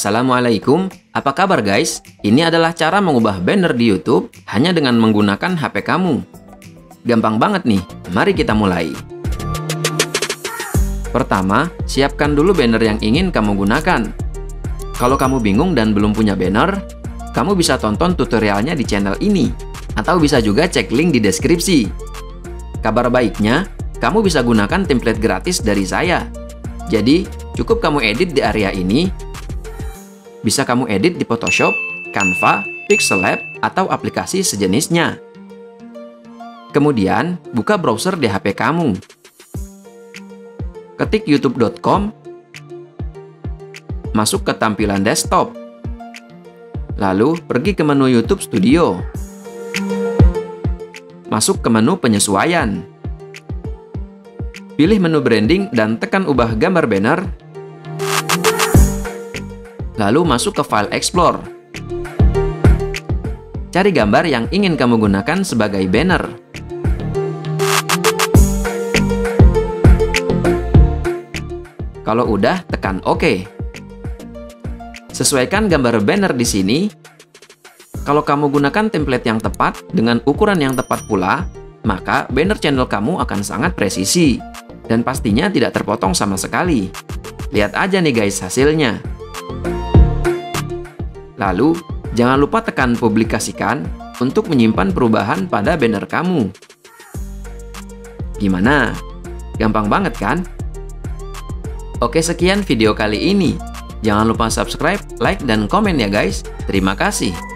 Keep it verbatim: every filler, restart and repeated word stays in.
Assalamualaikum, apa kabar guys? Ini adalah cara mengubah banner di YouTube hanya dengan menggunakan H P kamu. Gampang banget nih, mari kita mulai. Pertama, siapkan dulu banner yang ingin kamu gunakan. Kalau kamu bingung dan belum punya banner, kamu bisa tonton tutorialnya di channel ini, atau bisa juga cek link di deskripsi. Kabar baiknya, kamu bisa gunakan template gratis dari saya. Jadi, cukup kamu edit di area ini. Bisa kamu edit di Photoshop, Canva, Pixellab, atau aplikasi sejenisnya. Kemudian, buka browser di H P kamu. Ketik youtube dot com, masuk ke tampilan desktop. Lalu, pergi ke menu YouTube Studio. Masuk ke menu penyesuaian. Pilih menu branding dan tekan ubah gambar banner. Lalu masuk ke File Explorer. Cari gambar yang ingin kamu gunakan sebagai banner. Kalau udah, tekan OK. Sesuaikan gambar banner di sini. Kalau kamu gunakan template yang tepat dengan ukuran yang tepat pula, maka banner channel kamu akan sangat presisi dan pastinya tidak terpotong sama sekali. Lihat aja nih guys hasilnya. Lalu, jangan lupa tekan publikasikan untuk menyimpan perubahan pada banner kamu. Gimana? Gampang banget kan? Oke, sekian video kali ini. Jangan lupa subscribe, like, dan komen ya guys. Terima kasih.